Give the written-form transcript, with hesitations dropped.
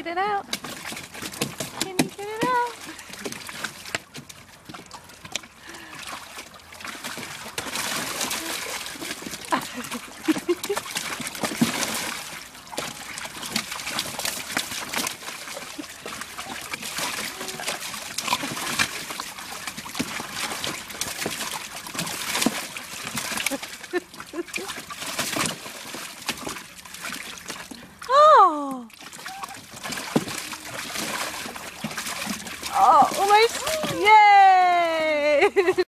get it out? Can you get it out? Oh! Oh, almost! Yay!